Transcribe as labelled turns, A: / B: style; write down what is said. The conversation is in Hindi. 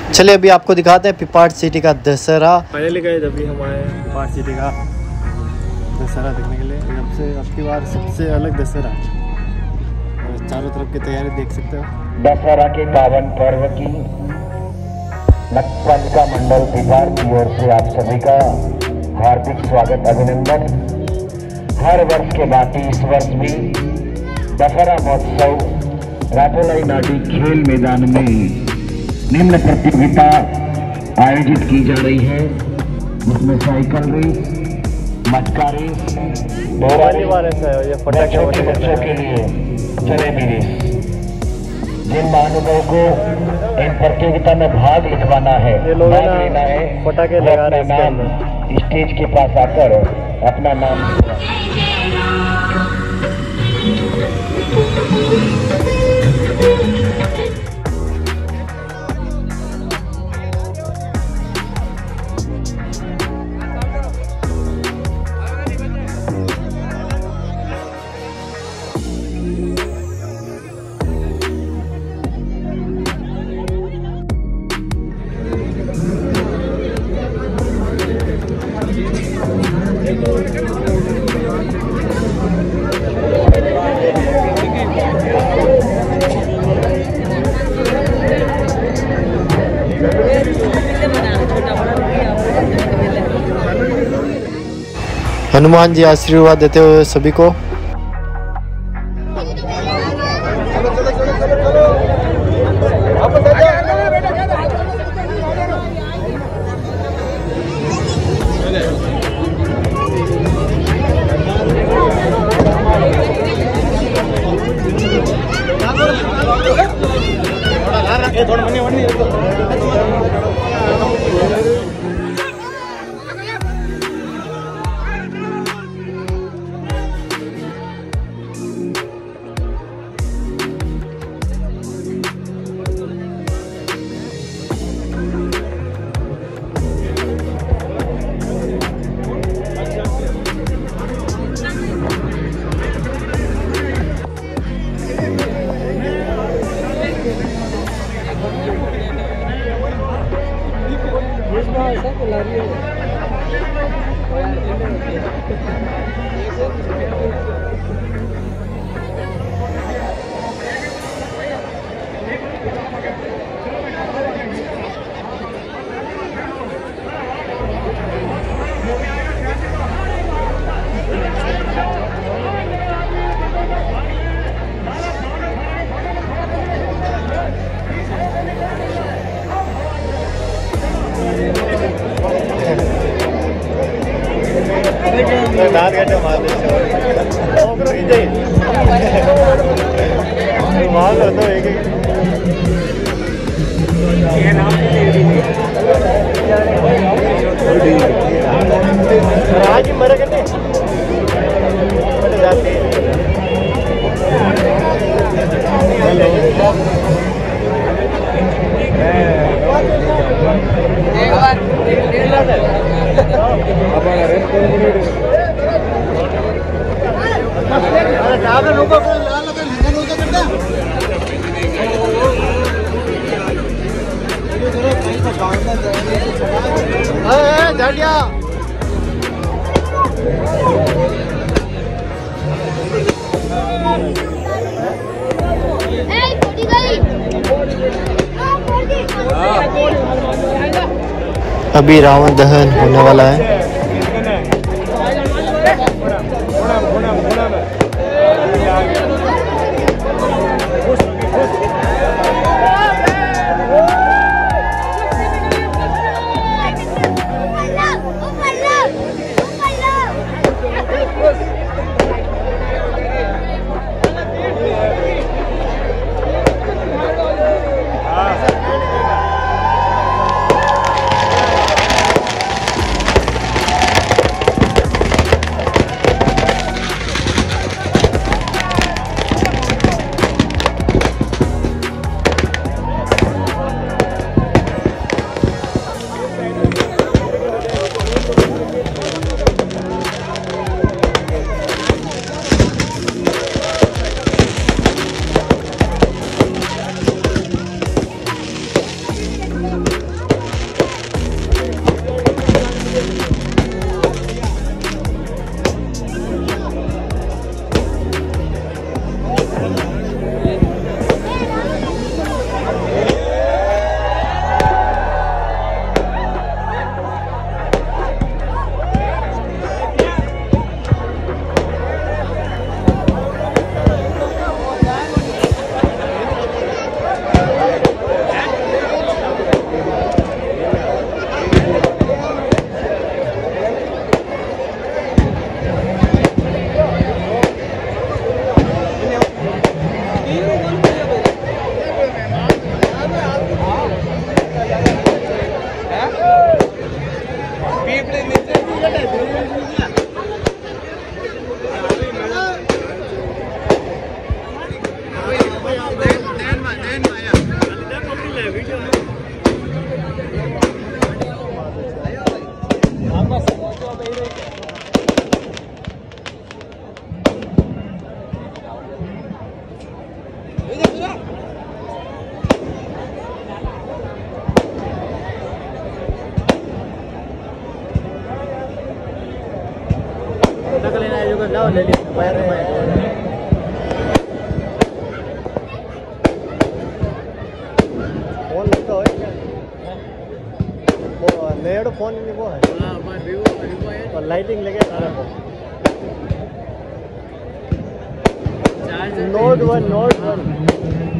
A: चलिए अभी आपको दिखाते हैं पिपाट सिटी का दशहरा।
B: फाइनली गए अभी हम आए पिपाट सिटी का दशहरा देखने के लिए। आपकी बार सबसे अलग दशहरा, चारों तरफ की तैयारी देख सकते हो।
C: दशहरा के पावन पर्व की नगरपालिका मंडल पिपाट की ओर से आप सभी का हार्दिक स्वागत अभिनंदन। हर वर्ष के बाकी इस वर्ष भी दशहरा महोत्सव रातोलाई नाटी खेल मैदान में निम्न प्रतियोगिता आयोजित की जा रही है, जिसमें साइकिल रेस, मटका रेस, बच्चों के लिए जलेबी रेस। जिन महानुभावों को इन प्रतियोगिता में भाग लिखवाना है, भाग लेना है,
B: पटाखे लगा रहे हैं
C: नाम स्टेज के पास आकर अपना नाम
A: हनुमान जी आशीर्वाद देते हुए सभी को।
B: दांत गड्ढे मार दे मार तो एक आज ही मरे करते जाते
A: अभी रावण दहन होने वाला है।
B: ना ले लिया वायर फोन लगता है क्या वो नया फोन नहीं वो है और लाइटिंग लगे सारा को नोट 1